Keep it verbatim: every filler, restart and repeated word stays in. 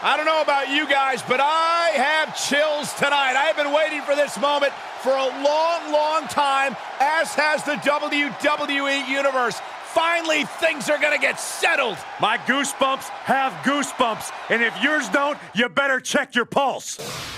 I don't know about you guys, but I have chills tonight. I have been waiting for this moment for a long, long time, as has the W W E Universe. Finally, things are gonna get settled. My goosebumps have goosebumps, and if yours don't, you better check your pulse.